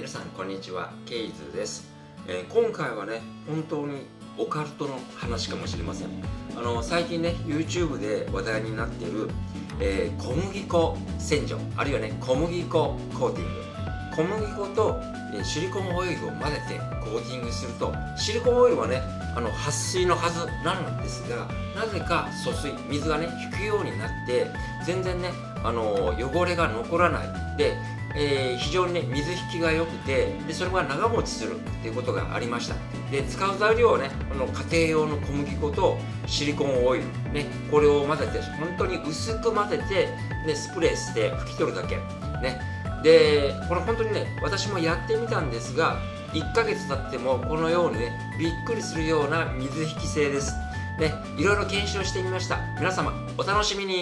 さんこんにちは、ケイズです。今回はね、本当にオカルトの話かもしれません。最近ね YouTube で話題になっている、小麦粉洗浄、あるいはね小麦粉コーティング、小麦粉とシリコンオイルを混ぜてコーティングすると、シリコンオイルはね撥水のはずなんですが、なぜか疎水、水がね引くようになって全然ね汚れが残らないで、非常にね水引きが良くて、でそれが長持ちするっていうことがありました。で使う材料はね家庭用の小麦粉とシリコンオイルね、これを混ぜて本当に薄く混ぜて、ね、スプレーして拭き取るだけね。でこれ本当にね私もやってみたんですが、1ヶ月経ってもこのようにねびっくりするような水引き性ですね。いろいろ検証してみました。皆様お楽しみに。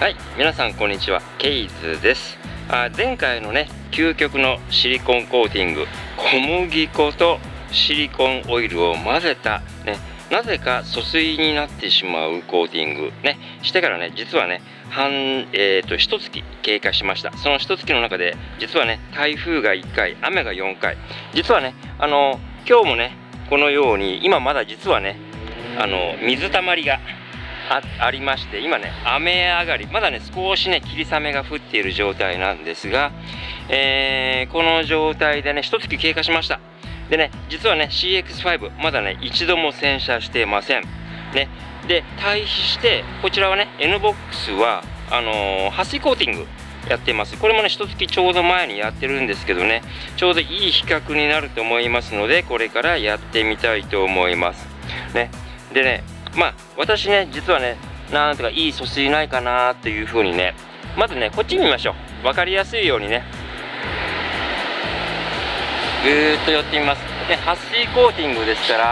はい、皆さんこんにちは、ケイズです。前回のね、究極のシリコンコーティング、小麦粉とシリコンオイルを混ぜたね、なぜか疎水になってしまうコーティングね、してからね、実はね、一月経過しました。その一月の中で、実はね、台風が1回、雨が4回、実はね、今日もね、このように、今まだ実はね、水たまりがありまして、今ね雨上がり、まだね少しね霧雨が降っている状態なんですが、この状態でね一月経過しました。でね、実はね CX5 まだね一度も洗車していませんね。で対比してこちらはね NBOX は撥水コーティングやっています。これもね一月ちょうど前にやってるんですけどね、ちょうどいい比較になると思いますので、これからやってみたいと思いますね。でね、私ね実はねなんとかいい疎水ないかなというふうにね、まずねこっち見ましょう。分かりやすいようにねぐーっと寄ってみます。で撥水コーティングですから、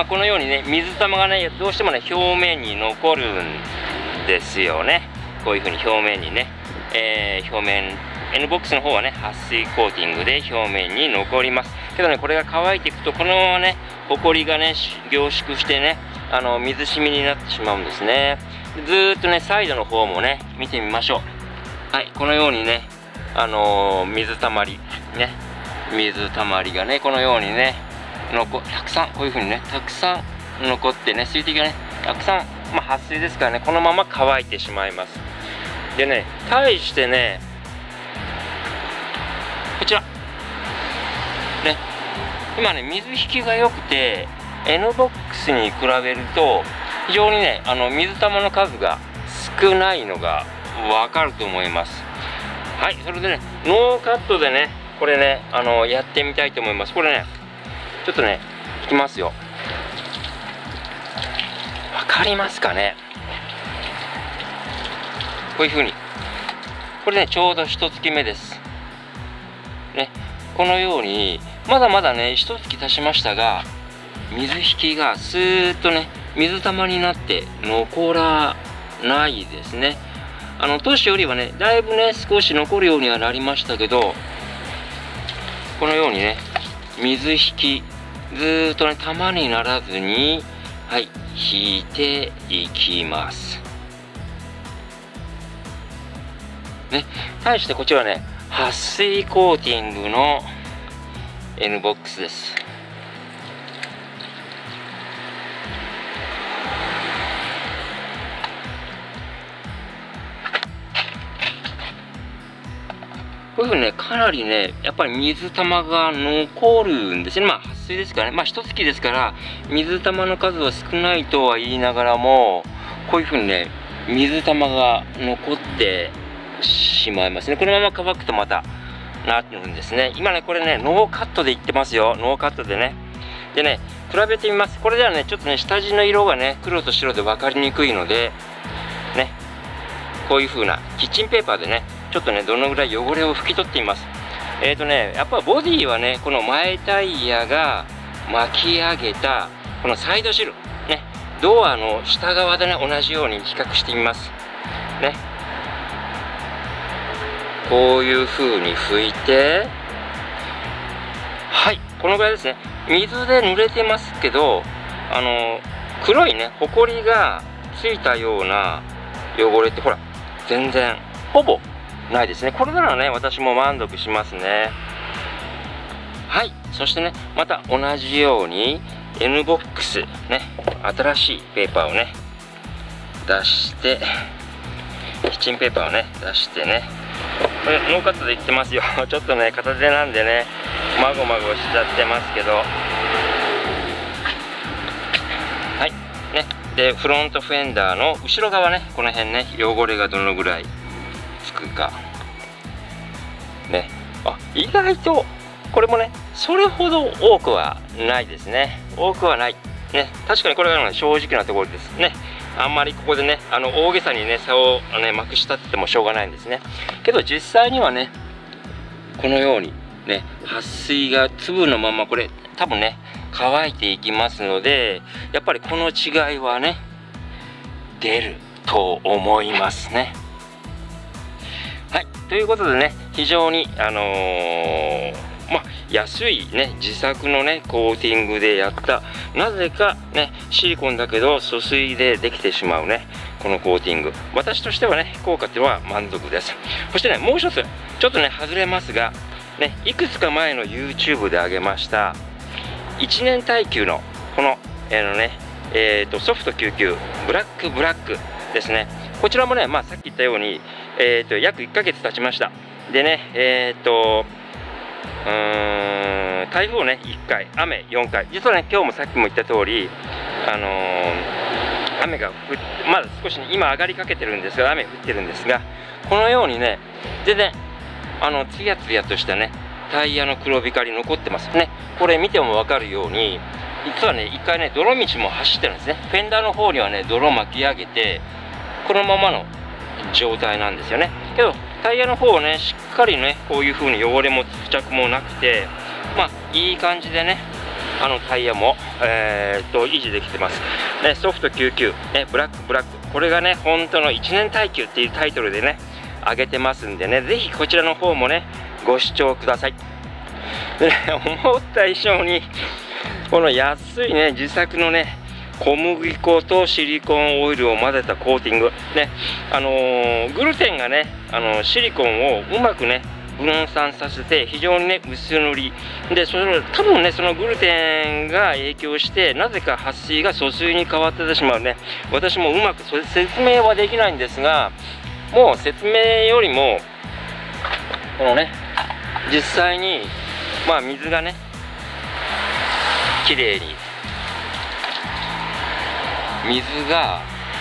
このようにね水玉がねどうしてもね表面に残るんですよね。こういうふうに表面にね、表面 NBOX の方はね撥水コーティングで表面に残りますけどね、これが乾いていくとこのままねほこりがね凝縮してね水しみになってしまうんですね。ずーっとねサイドの方もね見てみましょう。はい、このようにね水たまりね、水たまりがねこのようにねたくさんこういう風にねたくさん残ってね、水滴がねたくさん、撥水ですからねこのまま乾いてしまいます。でね対してねこちらね、今ね水引きが良くて NBOX に比べると非常にね水玉の数が少ないのが分かると思います。はい、それでねノーカットでねこれねやってみたいと思います。これねちょっとね引きますよ。分かりますかね。こういう風にこれねちょうど一月目ですね。このようにまだまだね一月経ちましたが、水引きがスーッとね水玉になって残らないですね。当初よりはねだいぶね少し残るようにはなりましたけど、このようにね水引きずーっとね玉にならずに、はい、引いていきますね。対してこちらはね撥水コーティングの NBOX です。こういうふうにねかなりねやっぱり水玉が残るんですね。撥水ですからね、一月ですから水玉の数は少ないとは言いながらも、こういうふうにね水玉が残ってしまいますね。このまま乾くとまたなってるんですね。今ねこれねノーカットでいってますよ。ノーカットでね。でね比べてみます。これではねちょっとね下地の色がね黒と白で分かりにくいのでね、こういう風なキッチンペーパーでねちょっとねどのぐらい汚れを拭き取っています。やっぱボディはねこの前タイヤが巻き上げたこのサイドシールね、ドアの下側でね同じように比較してみますね。こういう風に拭いて、はい、このぐらいですね。水で濡れてますけど黒いねほこりがついたような汚れってほら全然ほぼないですね。これならね私も満足しますね。はい、そしてねまた同じように NBOX ね新しいペーパーをね出して、キッチンペーパーをね出してね、これノーカットでいってますよちょっとね片手なんでねまごまごしちゃってますけど、はいね。でフロントフェンダーの後ろ側ねこの辺ね汚れがどのぐらいつくかね。意外とこれもねそれほど多くはないですね。多くはないね。確かにこれが、ね、正直なところですね。あんまりここでね大げさにね差をねまくしたってもしょうがないんですね。けど実際にはねこのようにね撥水が粒のままこれ多分ね乾いていきますので、やっぱりこの違いはね出ると思いますね。 ということでね、非常に安いね自作のねコーティングでやった、なぜかねシリコンだけど疎水でできてしまうねこのコーティング、私としてはね効果っていうのは満足です。そしてね、もう一つちょっとね外れますがね、いくつか前の YouTube で上げました1年耐久のこのソフト99ブラックですね。こちらもね、さっき言ったように、約1ヶ月経ちました。でね、台風ね1回、雨4回、実はね今日もさっきも言った通り、雨がまだ少し、ね、今上がりかけてるんですが、雨降ってるんですが、このようにね全然ツヤツヤとしたねタイヤの黒光り残ってますね。これ見ても分かるように、実はね一回ね泥道も走ってるんですね。フェンダーの方にはね泥巻き上げてこのままの状態なんですよね。けどタイヤの方はねしっかりねこういう風に汚れも付着もなくて、いい感じでねタイヤも、維持できてます、ね、ソフト99、ね、ブラックこれがね本当の1年耐久っていうタイトルでね上げてますんでね、ぜひこちらの方もねご視聴ください。でね、思った以上にこの安いね自作のね小麦粉とシリコンオイルを混ぜたコーティングね、グルテンがねシリコンをうまくね分散させて非常にね薄塗りで、多分ねそのグルテンが影響してなぜか撥水が疎水に変わってしまうね。私もうまく説明はできないんですが、もう説明よりもこのね実際に水がねきれいに水が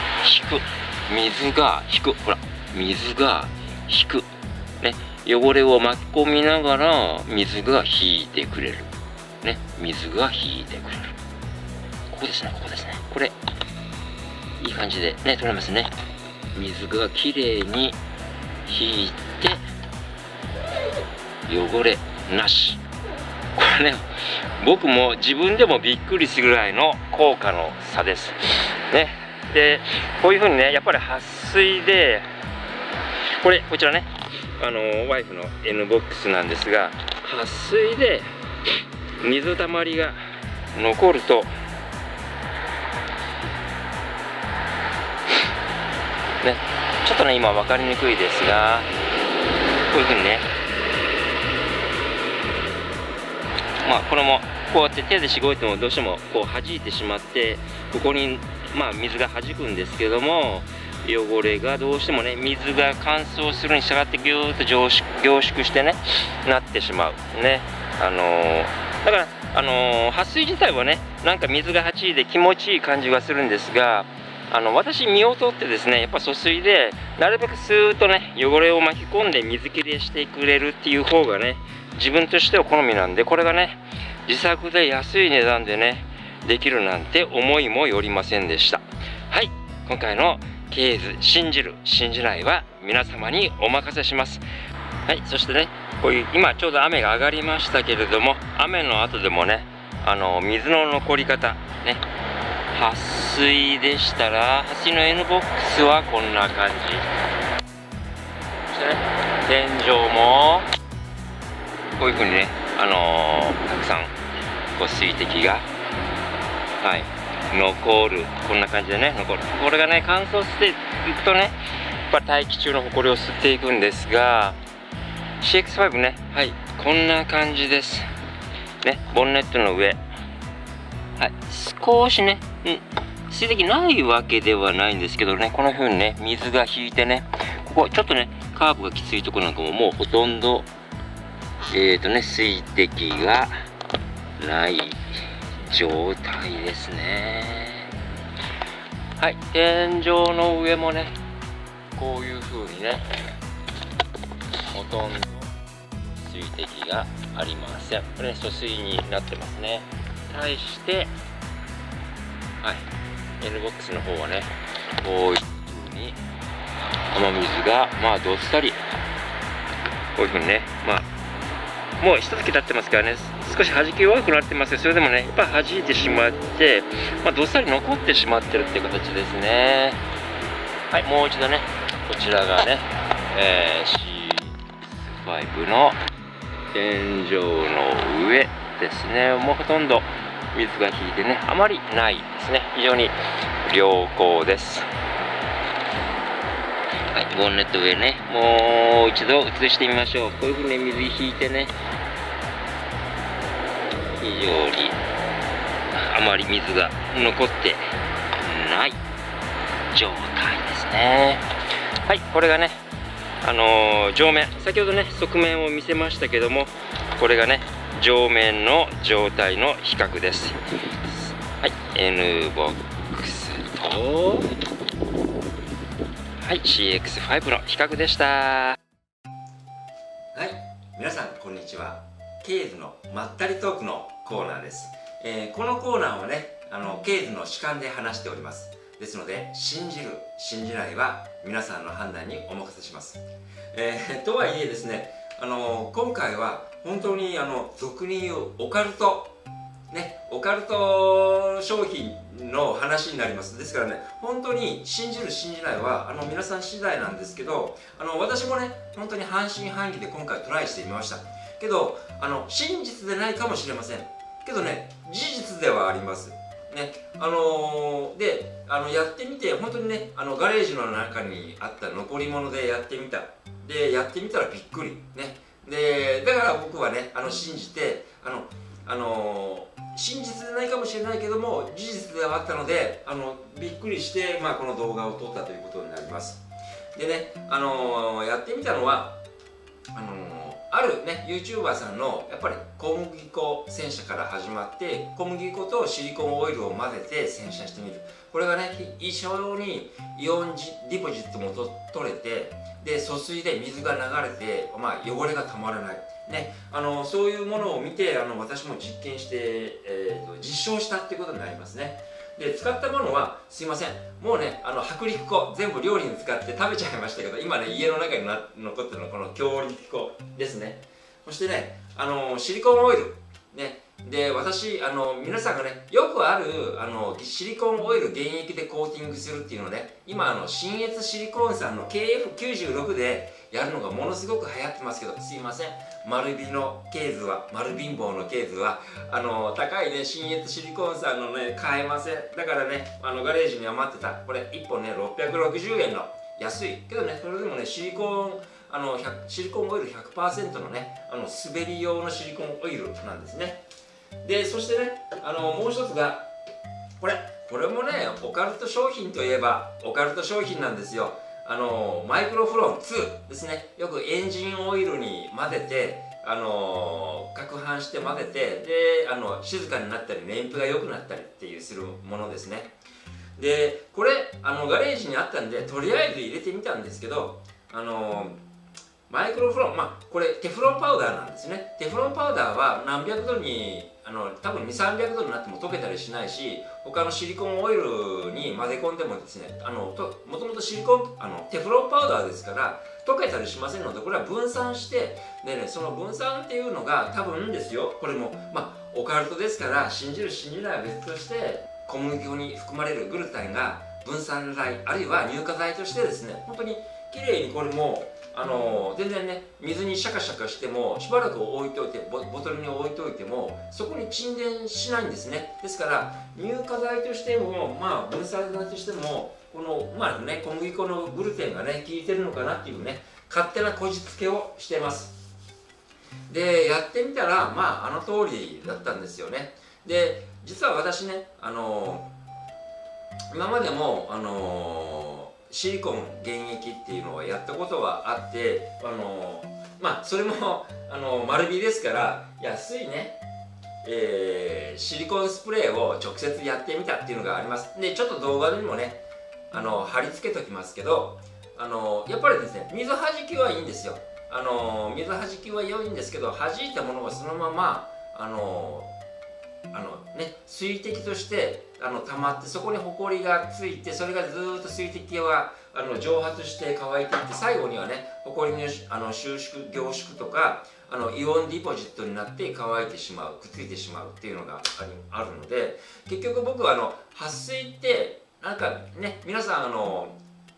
引くほら水が引くね、汚れを巻き込みながら水が引いてくれるね、水が引いてくれる。ここですね、これいい感じでね取れますね。水がきれいに引いて汚れなし。これね僕も自分でもびっくりするぐらいの効果の差ですね。でこういうふうにねやっぱり撥水でこちらねワイフの N ボックスなんですが、撥水で水たまりが残るとね、ちょっとね今分かりにくいですが、こういうふうにねこれもこうやって手でしごいてもどうしてもこう弾いてしまってここに水が弾くんですけども、汚れがどうしてもね水が乾燥するに従ってぎゅーっと凝縮してねなってしまうね。だから撥水自体はねなんか水が弾いて気持ちいい感じがするんですが、私身を取ってですねやっぱ疎水でなるべくスーッとね汚れを巻き込んで水切れしてくれるっていう方がね自分としては好みなんで、これがね自作で安い値段でねできるなんて思いもよりませんでした。はい、今回のケイズ信じる信じないは皆様にお任せします。はい、そしてねこういう今ちょうど雨が上がりましたけれども、雨の後でもね水の残り方ね、撥水でしたら撥水の N ボックスはこんな感じ。そしてね天井もこういうふうにねたくさんこう水滴が残る、こんな感じでね残る。これがね乾燥していくとねやっぱ大気中の埃を吸っていくんですが、 CX5 ねこんな感じですね。ボンネットの上少しね、水滴ないわけではないんですけどね、この風にね水が引いてね、ここちょっとねカーブがきついところなんかももうほとんど水滴がない状態ですね。はい、天井の上もねこういう風にねほとんど水滴がありません。これ疎水になってますね。対してN ボックスの方はねこういう風に雨水がどっさりこういう風にねもう一月経ってますからね少し弾き弱くなってますけど、それでもねやっぱ弾いてしまってどっさり残ってしまってるっていう形ですね。はい、もう一度ねこちらがね 5の天井の上ですね。もうほとんど水が引いてね、あまりないですね。非常に良好です。はい、ボンネット上ね、もう一度映してみましょう。こういうふうに水引いてね、非常にあまり水が残ってない状態ですね。はい、これがね、上面、先ほどね側面を見せましたけども、これがね上面の状態の比較です。はい、N ボックスと、はい、CX5 の比較でした。 はい、皆さんこんにちは。ケイズのまったりトークのコーナーです。このコーナーはね、ケイズの主観で話しております。ですので、信じる信じないは皆さんの判断にお任せします。とはいえですね、今回は本当に俗に言うオカルトね、オカルト商品の話になります。ですからね、本当に信じる信じないは皆さん次第なんですけど、私もね本当に半信半疑で今回トライしてみましたけど、真実でないかもしれませんけどね、事実ではありますね。でやってみて本当にね、ガレージの中にあった残り物でやってみた。でやってみたらびっくりね。でだから僕はね信じて真実でないかもしれないけども事実ではあったのでびっくりして、この動画を撮ったということになります。でね、やってみたのはあるね YouTuber さんのやっぱり小麦粉洗車から始まって、小麦粉とシリコンオイルを混ぜて洗車してみる。これがね非常にイオンディポジットも取れて、で疎水で水が流れて、汚れがたまらないね、そういうものを見て私も実験して、実証したっていうことになりますね。で使ったものはすいません、もうね薄力粉全部料理に使って食べちゃいましたけど、今ね家の中に残ってるのはこの強力粉ですね。そしてねシリコンオイルね。で私皆さんがねよくあるシリコンオイル原液でコーティングするっていうのね、今新越シリコンさんの KF96 でやるのがものすごく流行ってますけど、すいません、丸美のケーズは、丸貧乏のケーズは高いね新越シリコンさんのね買えません。だからねガレージに余ってたこれ1本ね660円の安いけどね、それでもねシリコンオイル 100% のね滑り用のシリコンオイルなんですね。でそしてねもう一つがこれもねオカルト商品といえばオカルト商品なんですよ。マイクロフロン2ですね。よくエンジンオイルに混ぜて攪拌して混ぜて、で静かになったり燃費が良くなったりっていうするものですね。でこれガレージにあったんでとりあえず入れてみたんですけど、マイクロフロン、これテフロンパウダーなんですね。テフロンパウダーは何百度に多分2、300度になっても溶けたりしないし、他のシリコンオイルに混ぜ込んでもですね、もともとテフロンパウダーですから溶けたりしませんので、これは分散して、でね、その分散っていうのが多分ですよ、これもオカルトですから信じる信じないは別として、小麦粉に含まれるグルテンが分散剤あるいは乳化剤としてですね、本当にきれいにこれも全然ね水にシャカシャカしてもしばらく置いといてボトルに置いといてもそこに沈殿しないんですね。ですから乳化剤としても分散剤としてもこの小麦粉のグルテンがね効いてるのかなっていうね勝手なこじつけをしてます。でやってみたらあの通りだったんですよね。で実は私ね今までもシリコン原液っていうのをやったことはあって、それも丸火ですから安いね、シリコンスプレーを直接やってみたっていうのがあります。でちょっと動画にもね貼り付けときますけど、やっぱりですね水はじきはいいんですよ。水はじきはいいんですけど、はじいたものがそのまま水滴として溜まって、そこにホコリがついて、それがずーっと水滴は蒸発して乾いていって、最後にはねホコリの収縮凝縮とかイオンディポジットになって乾いてしまう、くっついてしまうっていうのがあるので、結局僕は撥水ってなんかね皆さん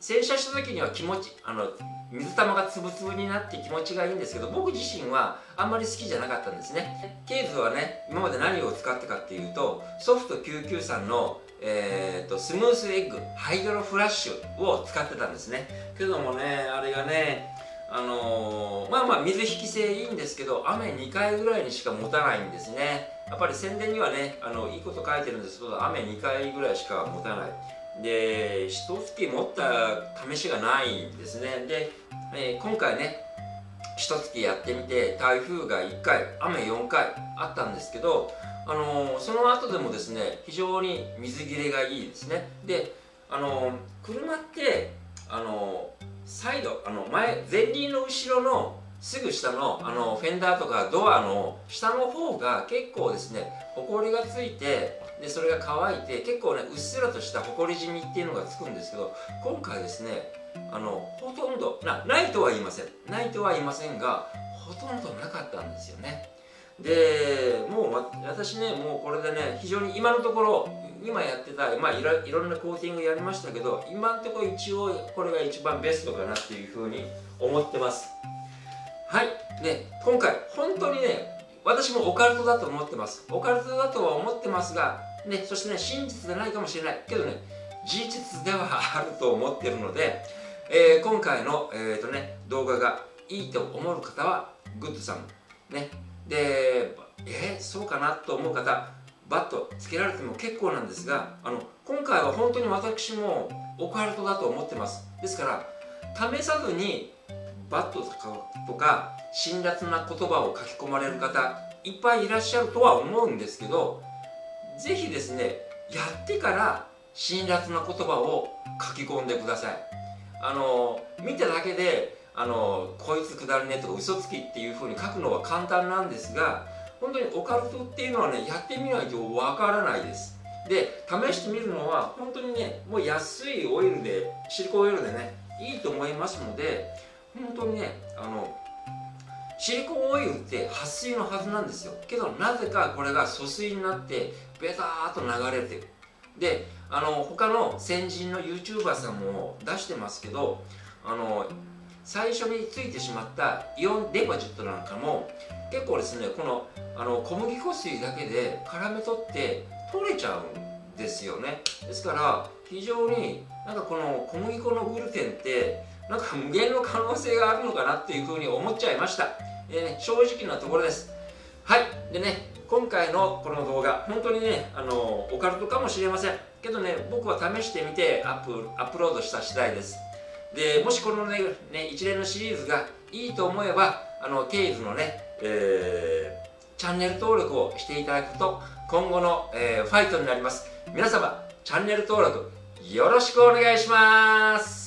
洗車した時には水玉がつぶつぶになって気持ちがいいんですけど、僕自身はあんまり好きじゃなかったんですね。ケイズはね、今まで何を使ったかっていうと、ソフト993のスムースエッグハイドロフラッシュを使ってたんですね。けどもね、あれがね、まあ水引き性いいんですけど、雨2回ぐらいにしか持たないんですね。やっぱり宣伝にはね、いいこと書いてるんですけど、雨2回ぐらいしか持たないで、一月持った試しがないんですね。で、今回ね、一月やってみて、台風が1回雨4回あったんですけど、その後でもですね、非常に水切れがいいですね。で、車ってサイド前輪の後ろのすぐ下のフェンダーとかドアの下の方が結構ですね、ホコリがついて、でそれが乾いて結構ね、うっすらとしたホコリ染みっていうのがつくんですけど、今回ですね、ほとんどないとは言いませんが、ほとんどなかったんですよね。でもう私ね、もうこれでね、非常に今のところ、今やってた、いろんなコーティングやりましたけど、今のところ一応これが一番ベストかなっていうふうに思ってます。はい。で、今回本当にね、私もオカルトだと思ってます。オカルトだとは思ってますが、ね、そしてね、真実でないかもしれないけどね、事実ではあると思ってるので、今回の、動画がいいと思う方はグッドさんね。で、そうかなと思う方、バットつけられても結構なんですが、今回は本当に私もオカルトだと思ってます。ですから試さずにバットとか辛辣な言葉を書き込まれる方いっぱいいらっしゃるとは思うんですけど、ぜひですね、やってから辛辣な言葉を書き込んでください。見ただけでこいつくだらねえとか嘘つきっていう風に書くのは簡単なんですが、本当にオカルトっていうのはね、やってみないとわからないです。で、試してみるのは本当にね、もう安いオイルで、シリコンオイルでね、いいと思いますので、本当にね、シリコンオイルって撥水のはずなんですよ。けどなぜかこれが疎水になってベターっと流れてる。で、他の先人の YouTuber さんも出してますけど、最初についてしまったイオンデポジットなんかも結構ですね、この小麦粉水だけで絡め取って取れちゃうんですよね。ですから非常になんかこの小麦粉のグルテンってなんか無限の可能性があるのかなっていうふうに思っちゃいました。正直なところです。はい。でね、今回のこの動画本当にね、オカルトかもしれませんけどね、僕は試してみてアップロードした次第です。でもしこのね一連のシリーズがいいと思えば、ケイズのね、チャンネル登録をしていただくと今後の、ファイトになります。皆様チャンネル登録よろしくお願いします。